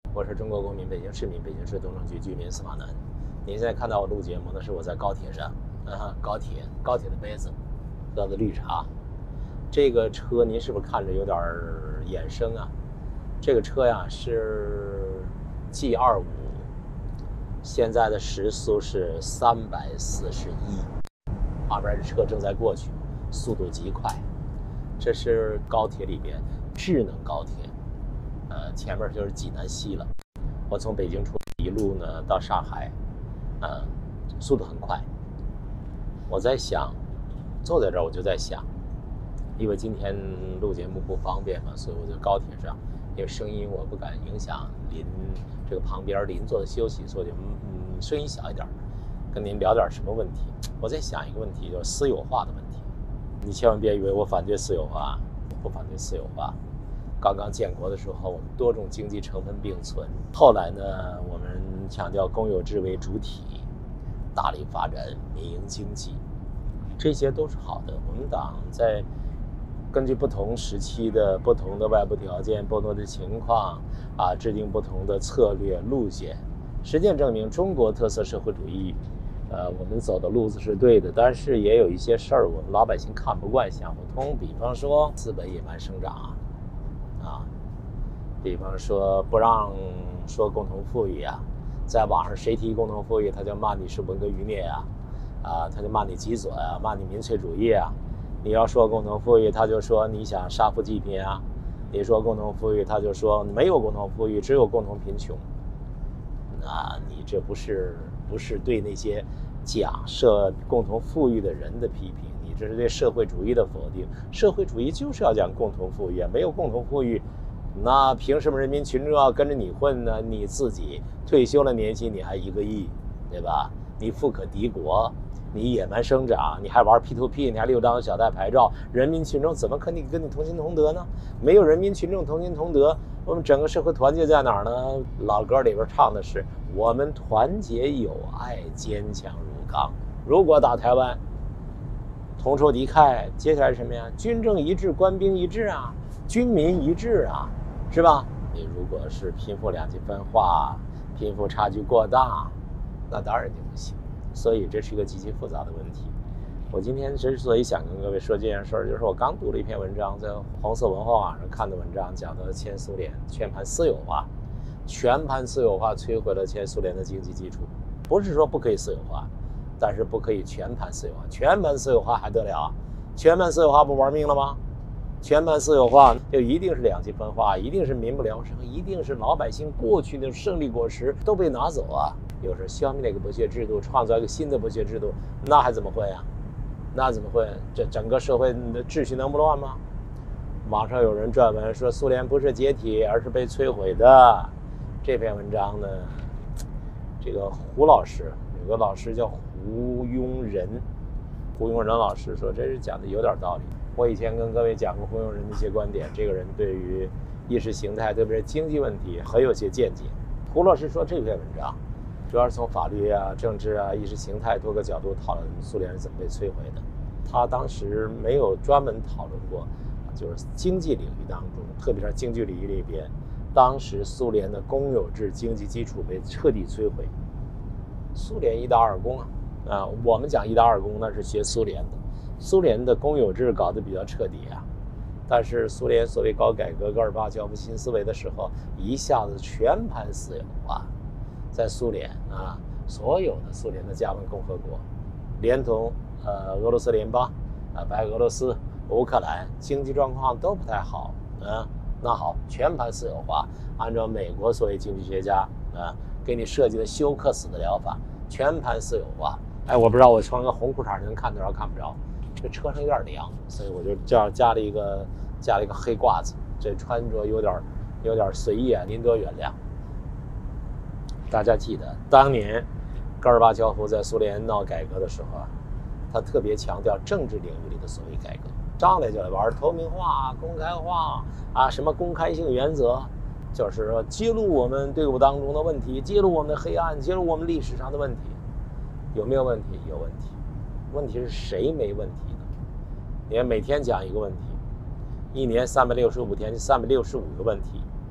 我是中国公民，北京市民，北京市东城区居民司马南。您现在看到我录节目呢，是我在高铁上，高铁的杯子，喝的绿茶。这个车您是不是看着有点眼生啊？这个车呀是 G25，现在的时速是341，旁边的车正在过去，速度极快。这是高铁里边智能高铁，前面就是济南西了。我从北京出一路呢到上海，速度很快。我在想，坐在这儿我就在想，因为今天录节目不方便嘛，所以我在高铁上，因为声音我不敢影响这个旁边邻座的休息，所以就声音小一点，跟您聊点什么问题。我在想一个问题，就是私有化的问题。你千万别以为我反对私有化，不反对私有化。刚刚建国的时候，我们多种经济成分并存。后来呢，我们强调公有制为主体，大力发展民营经济，这些都是好的。我们党在根据不同时期的不同的外部条件、不同的情况制定不同的策略路线。实践证明，中国特色社会主义，我们走的路子是对的，但是也有一些事儿我们老百姓看不惯、想不通。比方说资本野蛮生长比方说不让说共同富裕在网上谁提共同富裕，他就骂你是文革余孽他就骂你极左骂你民粹主义你要说共同富裕，他就说你想杀富济贫你说共同富裕，他就说没有共同富裕，只有共同贫穷。你这不是对那些假设共同富裕的人的批评，你这是对社会主义的否定。社会主义就是要讲共同富裕，没有共同富裕，那凭什么人民群众要跟着你混呢？你自己退休了年薪你还1个亿，对吧？你富可敌国，你野蛮生长，你还玩 P2P， 你还6张小贷牌照，人民群众怎么可能跟你同心同德呢？没有人民群众同心同德，我们整个社会团结在哪儿呢？老歌里边唱的是我们团结友爱，坚强如钢。如果打台湾，同仇敌忾，接下来什么呀？军政一致，官兵一致军民一致是吧？你如果是贫富两极分化，贫富差距过大，那当然就不行。所以这是一个极其复杂的问题。我今天之所以想跟各位说这件事儿，就是我刚读了一篇文章，在红色文化网上看的文章，讲的前苏联全盘私有化，全盘私有化摧毁了前苏联的经济基础。不是说不可以私有化，但是不可以全盘私有化。全盘私有化还得了？全盘私有化不玩命了吗？全盘私有化就一定是两极分化，一定是民不聊生，一定是老百姓过去的胜利果实都被拿走有时消灭那个剥削制度，创造一个新的剥削制度，那还怎么会那怎么会？这整个社会的秩序能不乱吗？网上有人撰文说苏联不是解体，而是被摧毁的。这篇文章呢，这个胡老师，有个老师叫胡庸仁老师说，这是讲的有点道理。我以前跟各位讲过胡庸仁的一些观点，这个人对于意识形态，特别是经济问题很有些见解。胡老师说这篇文章主要是从法律政治意识形态多个角度讨论苏联是怎么被摧毁的。他当时没有专门讨论过就是经济领域当中，特别是经济领域里边，当时苏联的公有制经济基础被彻底摧毁。苏联一大二公我们讲一大二公那是学苏联的，苏联的公有制搞得比较彻底但是苏联所谓搞改革，戈尔巴乔夫新思维的时候，一下子全盘私有化。在苏联所有的苏联的加盟共和国，连同俄罗斯联邦白俄罗斯、乌克兰经济状况都不太好那好，全盘私有化，按照美国所谓经济学家给你设计的休克死的疗法，全盘私有化。我不知道我穿个红裤衩能看得着看不着，这个车上有点凉，所以我就这样加了一个黑褂子，这穿着有点随意您多原谅。大家记得当年戈尔巴乔夫在苏联闹改革的时候他特别强调政治领域里的所谓改革，上来就来玩透明化、公开化什么公开性原则，就是说揭露我们队伍当中的问题，揭露我们的黑暗，揭露我们历史上的问题。有没有问题？有问题。问题是谁没问题呢？你看每天讲一个问题，一年365天，365个问题。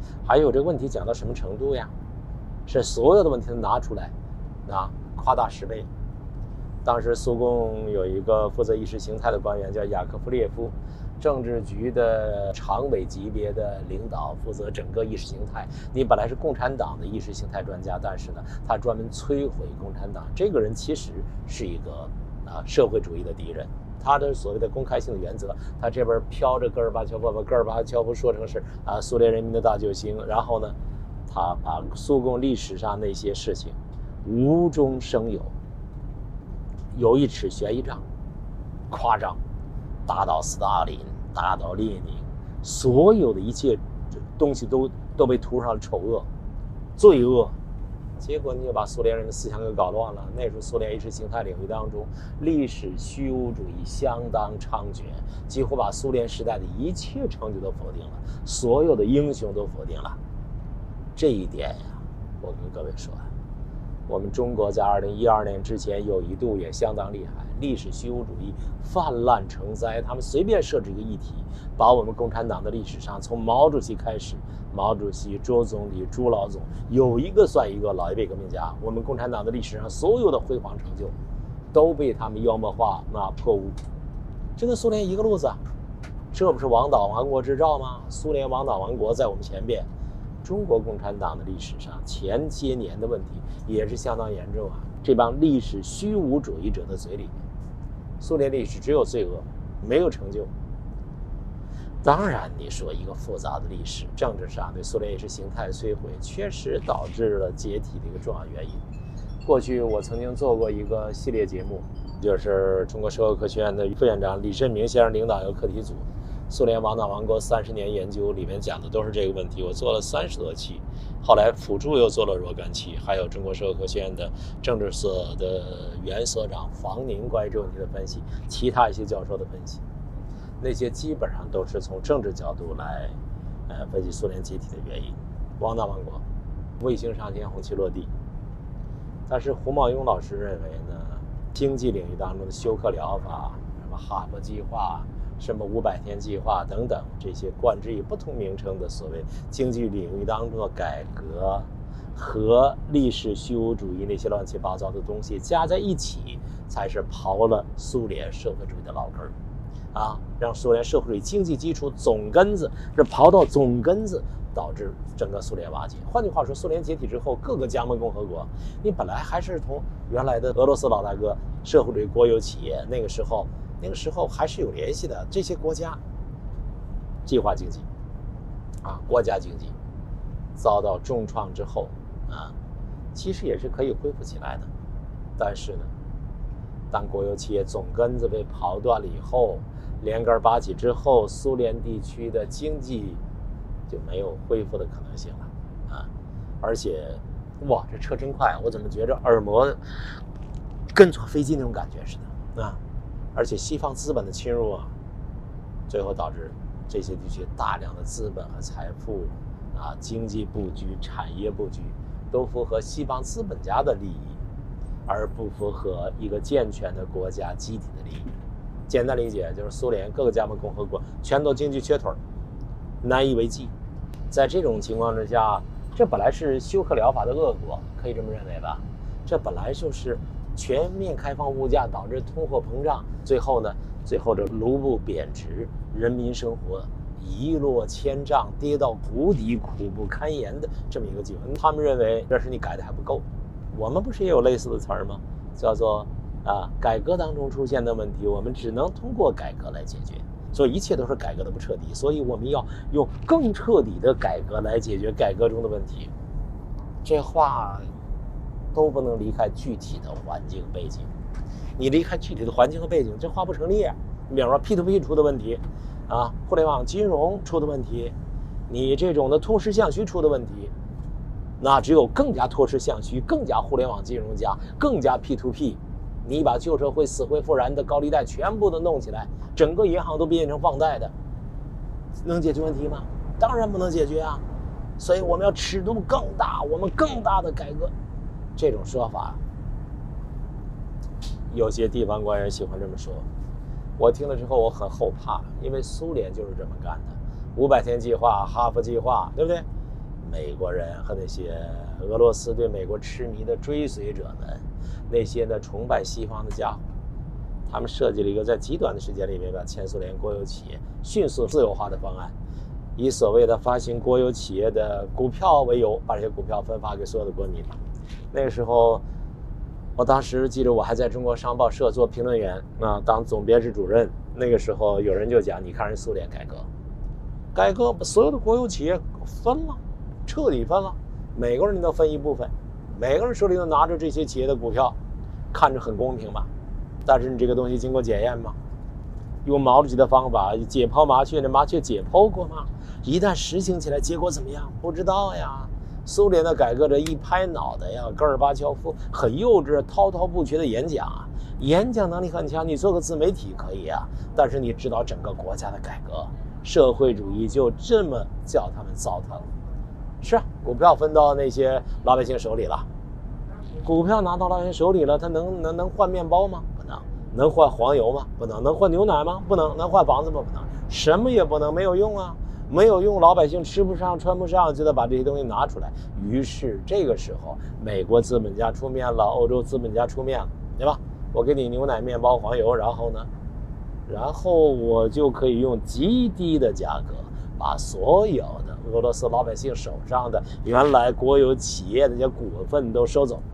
还有这个问题讲到什么程度呀？是所有的问题都拿出来，夸大10倍。当时苏共有一个负责意识形态的官员叫雅科夫列夫，政治局的常委级别的领导，负责整个意识形态。你本来是共产党的意识形态专家，但是呢，他专门摧毁共产党。这个人其实是一个社会主义的敌人。他的所谓的公开性的原则，他这边飘着戈尔巴乔夫，把戈尔巴乔夫说成是苏联人民的大救星，然后呢，他把苏共历史上那些事情无中生有，有一尺悬一丈，夸张，打倒斯大林，打倒列宁，所有的一切东西都被涂上了丑恶、罪恶。结果你就把苏联人的思想给搞乱了。那时候苏联意识形态领域当中，历史虚无主义相当猖獗，几乎把苏联时代的一切成就都否定了，所有的英雄都否定了。这一点呀，我跟各位说，我们中国在2012年之前有一度也相当厉害，历史虚无主义泛滥成灾，他们随便设置一个议题，把我们共产党的历史上从毛主席开始，毛主席、周总理、朱老总，有一个算一个老一辈革命家，我们共产党的历史上所有的辉煌成就都被他们妖魔化、破污。这跟苏联一个路子，这不是亡党亡国之兆吗？苏联亡党亡国在我们前边，中国共产党的历史上前些年的问题也是相当严重啊。这帮历史虚无主义者的嘴里，苏联历史只有罪恶，没有成就。当然，你说一个复杂的历史，政治上对苏联意识形态摧毁，确实导致了解体的一个重要原因。过去我曾经做过一个系列节目，就是中国社会科学院的副院长李振明先生领导一个课题组，苏联亡党亡国30年研究，里面讲的都是这个问题。我做了30多期，后来辅助又做了若干期，还有中国社会科学院的政治所的原所长房宁关于这个问题的分析，其他一些教授的分析，那些基本上都是从政治角度来分析苏联解体的原因。亡党亡国，卫星上天，红旗落地。但是胡茂庸老师认为呢，经济领域当中的休克疗法，什么哈佛计划，什么500天计划等等，这些冠之以不同名称的所谓经济领域当中的改革和历史虚无主义那些乱七八糟的东西加在一起，才是刨了苏联社会主义的老根儿。让苏联社会主义经济基础总根子，这刨到总根子，导致整个苏联瓦解。换句话说，苏联解体之后，各个加盟共和国，你本来还是同原来的俄罗斯老大哥社会主义国有企业，那个时候还是有联系的。这些国家计划经济国家经济遭到重创之后其实也是可以恢复起来的。但是呢，当国有企业总根子被刨断了以后，连根拔起之后，苏联地区的经济就没有恢复的可能性了而且这车真快，我怎么觉着耳膜跟坐飞机那种感觉似的而且西方资本的侵入最后导致这些地区大量的资本和财富经济布局、产业布局都符合西方资本家的利益，而不符合一个健全的国家机体的利益。简单理解就是苏联各个加盟共和国全都经济缺腿，难以为继。在这种情况之下，这本来是休克疗法的恶果，可以这么认为吧？这本来就是全面开放物价导致通货膨胀，最后这卢布贬值，人民生活一落千丈，跌到谷底，苦不堪言的这么一个结果。他们认为这是你改的还不够。我们不是也有类似的词儿吗？叫做改革当中出现的问题，我们只能通过改革来解决。所以一切都是改革的不彻底，所以我们要用更彻底的改革来解决改革中的问题。这话都不能离开具体的环境背景，你离开具体的环境和背景，这话不成立。比方说 P2P 出的问题互联网金融出的问题，你这种的脱实向虚出的问题，那只有更加脱实向虚，更加互联网金融加，更加 P2P， 你把旧社会死灰复燃的高利贷全部都弄起来，整个银行都变成放贷的，能解决问题吗？当然不能解决所以我们要尺度更大，我们更大的改革。这种说法有些地方官员喜欢这么说，我听了之后我很后怕，因为苏联就是这么干的。500天计划、哈佛计划，对不对？ 美国人和那些俄罗斯对美国痴迷的追随者们，那些呢崇拜西方的家伙，他们设计了一个在极短的时间里面把前苏联国有企业迅速自由化的方案，以所谓的发行国有企业的股票为由，把这些股票分发给所有的国民。那个时候，我当时记得我还在中国商报社做评论员当总编室主任。那个时候有人就讲，你看人苏联改革把所有的国有企业分了，彻底分了，每个人都分一部分，每个人手里都拿着这些企业的股票，看着很公平吧？但是你这个东西经过检验吗？用毛主席的方法解剖麻雀，那麻雀解剖过吗？一旦实行起来，结果怎么样？不知道呀。苏联的改革者一拍脑袋呀，戈尔巴乔夫很幼稚、滔滔不绝的演讲啊，演讲能力很强，你做个自媒体可以啊，但是你指导整个国家的改革，社会主义就这么叫他们糟蹋了。是啊，股票分到那些老百姓手里了，股票拿到老百姓手里了，他能换面包吗？不能。能换黄油吗？不能。能换牛奶吗？不能。能换房子吗？不能。什么也不能，没有用啊。没有用，老百姓吃不上穿不上，就得把这些东西拿出来。于是这个时候，美国资本家出面了，欧洲资本家出面了，对吧？我给你牛奶、面包、黄油，然后呢，我就可以用极低的价格把所有的俄罗斯老百姓手上的原来国有企业的那些股份都收走。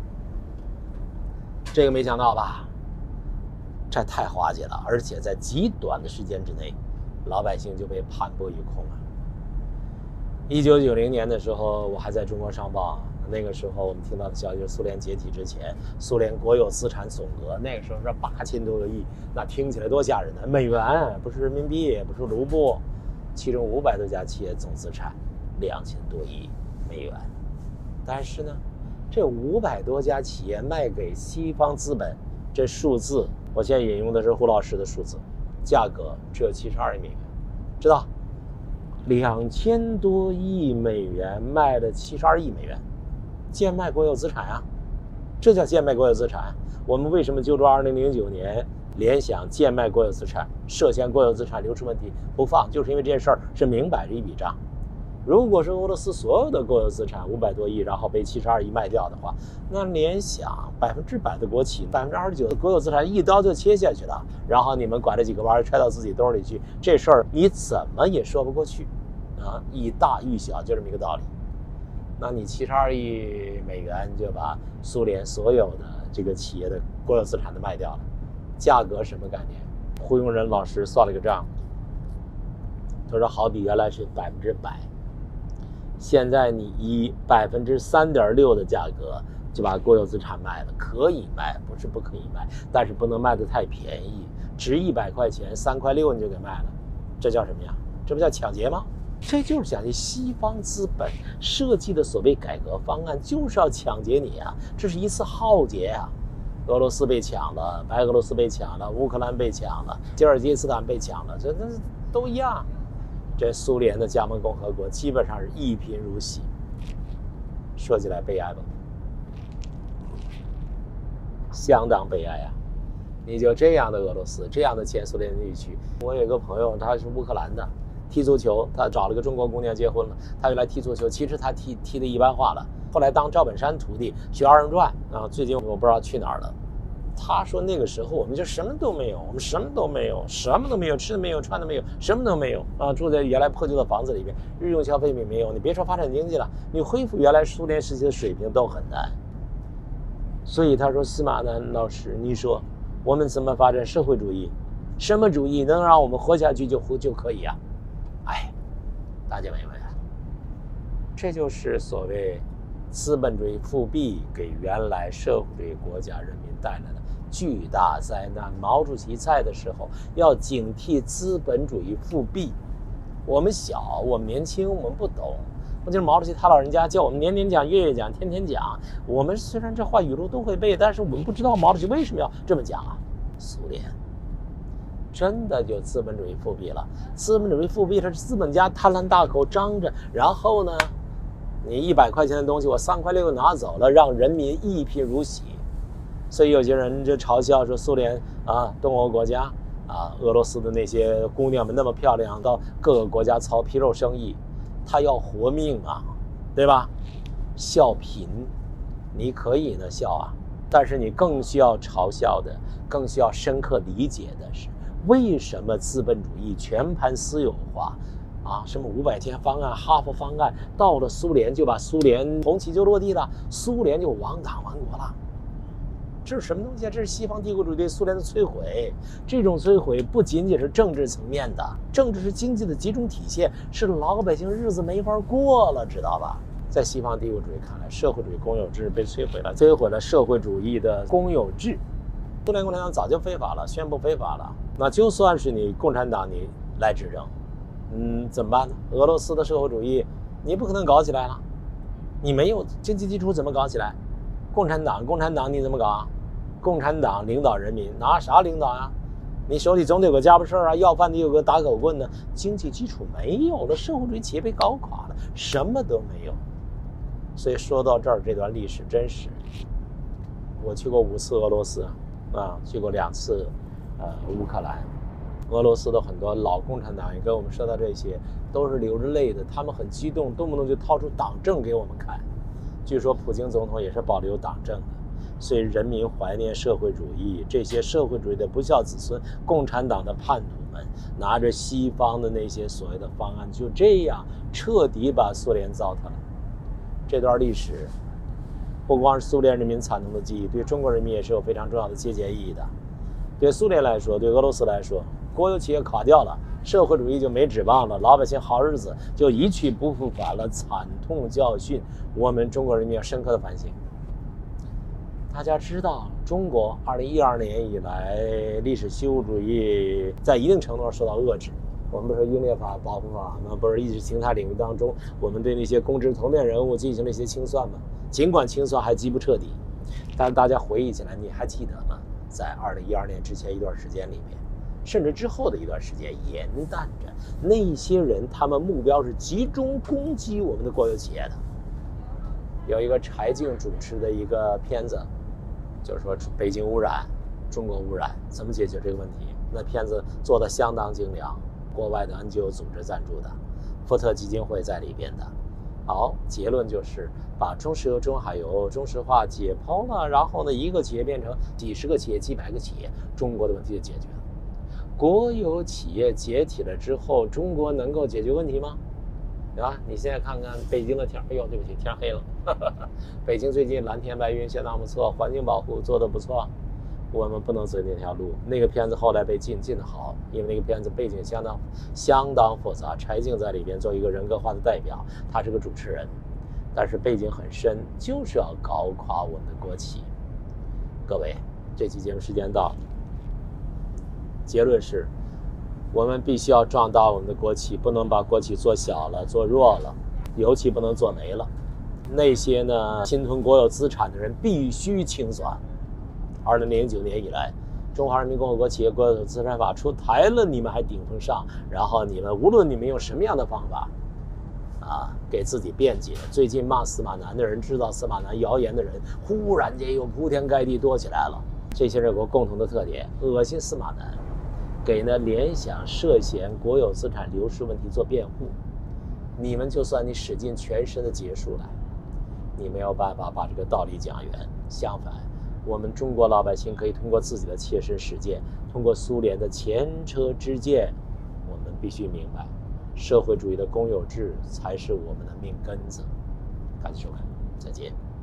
这个没想到吧？这太滑稽了，而且在极短的时间之内，老百姓就被盘剥一空了。1990年的时候，我还在中国商报，那个时候我们听到的消息是苏联解体之前，苏联国有资产总额那个时候是8000多个亿，那听起来多吓人呢！美元不是人民币，不是卢布，其中500多家企业总资产2000多亿美元。但是呢，这500多家企业卖给西方资本，这数字我现在引用的是胡老师的数字，价格只有72亿美元，知道？2000多亿美元卖了72亿美元，贱卖国有资产啊！这叫贱卖国有资产。我们为什么就说2009年联想贱卖国有资产，涉嫌国有资产流出问题不放，就是因为这件事儿是明摆着一笔账。如果是俄罗斯所有的国有资产500多亿，然后被72亿卖掉的话，那联想100%的国企，29%的国有资产一刀就切下去了，然后你们管这几个玩意儿揣到自己兜里去，这事儿你怎么也说不过去啊！一大一小就这么一个道理。那你72亿美元就把苏联所有的这个企业的国有资产都卖掉了，价格什么概念？胡永仁老师算了个账，他说好比原来是100%。现在你以3.6%的价格就把国有资产卖了，可以卖，不是不可以卖，但是不能卖得太便宜，值100块钱，3.6块你就给卖了，这叫什么呀？这不叫抢劫吗？这就是讲西方资本设计的所谓改革方案，就是要抢劫你啊！这是一次浩劫啊！俄罗斯被抢了，白俄罗斯被抢了，乌克兰被抢了，吉尔吉斯斯坦被抢了，这都一样。这苏联的加盟共和国基本上是一贫如洗，说起来悲哀吧，相当悲哀啊！你就这样的俄罗斯，这样的前苏联地区，我有一个朋友，他是乌克兰的，踢足球，他找了个中国姑娘结婚了，他就来踢足球，其实他踢的一般化了，后来当赵本山徒弟学二人转啊，最近我不知道去哪儿了。他说那个时候我们就什么都没有，我们什么都没有，什么都没有，吃的没有，穿的没有，什么都没有啊！住在原来破旧的房子里面，日用消费品没有，你别说发展经济了，你恢复原来苏联时期的水平都很难。所以他说，司马南老师，你说我们怎么发展社会主义？什么主义能让我们活下去就可以啊？哎，大家明白了，这就是所谓资本主义复辟给原来社会主义国家人民带来的巨大灾难。毛主席在的时候要警惕资本主义复辟。我们小，我们年轻，我们不懂。我就是毛主席他老人家叫我们年年讲、月月讲、天天讲。我们虽然这话语录都会背，但是我们不知道毛主席为什么要这么讲啊。苏联真的就资本主义复辟了。资本主义复辟是资本家贪婪大口张着，然后呢，你100块钱的东西我3.6块拿走了，让人民一贫如洗。所以有些人就嘲笑说，苏联啊，东欧国家啊，俄罗斯的那些姑娘们那么漂亮，到各个国家操皮肉生意，他要活命啊！ 对吧？笑贫，你可以呢笑啊，但是你更需要嘲笑的，更需要深刻理解的是，为什么资本主义全盘私有化啊？什么500天方案、哈佛方案，到了苏联就把苏联红旗就落地了，苏联就亡党亡国了。这是什么东西啊？这是西方帝国主义对苏联的摧毁。这种摧毁不仅仅是政治层面的，政治是经济的集中体现，是老百姓日子没法过了，知道吧？在西方帝国主义看来，社会主义公有制被摧毁了，摧毁了社会主义的公有制。苏联共产党早就非法了，宣布非法了。那就算是你共产党你来执政，怎么办呢？俄罗斯的社会主义你不可能搞起来了，你没有经济基础怎么搞起来？共产党你怎么搞啊？共产党领导人民，拿啥领导啊？你手里总得有个家伙事儿啊，要饭的有个打狗棍呢。经济基础没有了，社会主义企业被搞垮了，什么都没有。所以说到这儿，这段历史真实。我去过5次俄罗斯啊，去过2次乌克兰。俄罗斯的很多老共产党员跟我们说到这些，都是流着泪的，他们很激动，动不动就掏出党证给我们看。据说普京总统也是保留党证的。所以人民怀念社会主义，这些社会主义的不孝子孙，共产党的叛徒们，拿着西方的那些所谓的方案，就这样彻底把苏联糟蹋了。这段历史不光是苏联人民惨痛的记忆，对中国人民也是有非常重要的借鉴意义的。对苏联来说，对俄罗斯来说，国有企业垮掉了，社会主义就没指望了，老百姓好日子就一去不复返了，惨痛教训，我们中国人民要深刻的反省。大家知道，中国2012年以来，历史虚无主义在一定程度上受到遏制。我们不是英烈法保护法吗？不是意识形态领域当中，我们对那些公职头面人物进行了一些清算吗？尽管清算还极不彻底，但是大家回忆起来，你还记得吗？在2012年之前一段时间里面，甚至之后的一段时间，严淡着那些人，他们目标是集中攻击我们的国有企业的。有一个柴静主持的一个片子。就是说北京污染，中国污染怎么解决这个问题？那片子做得相当精良，国外的 NGO 组织赞助的，福特基金会在里边的。好，结论就是把中石油、中海油、中石化解剖了，然后呢，一个企业变成几十个企业、几百个企业，中国的问题就解决了。国有企业解体了之后，中国能够解决问题吗？对吧？你现在看看北京的天，哎呦，对不起，天黑了。北京最近蓝天白云相当不错，环境保护做得不错。我们不能走那条路。那个片子后来被禁得好，因为那个片子背景相当复杂。柴静在里边做一个人格化的代表，他是个主持人，但是背景很深，就是要搞垮我们的国企。各位，这期节目时间到了，结论是。我们必须要壮大我们的国企，不能把国企做小了、做弱了，尤其不能做没了。那些呢侵吞国有资产的人必须清算。2009年以来，《中华人民共和国企业国有资产法》出台了，你们还顶风上，然后你们无论你们用什么样的方法，给自己辩解。最近骂司马南的人，制造司马南谣言的人，忽然间又铺天盖地多起来了。这些人有个共同的特点，恶心司马南。给呢联想涉嫌国有资产流失问题做辩护，你们就算你使尽全身的解数来，你没有办法把这个道理讲圆。相反，我们中国老百姓可以通过自己的切身实践，通过苏联的前车之鉴，我们必须明白，社会主义的公有制才是我们的命根子。感谢收看，再见。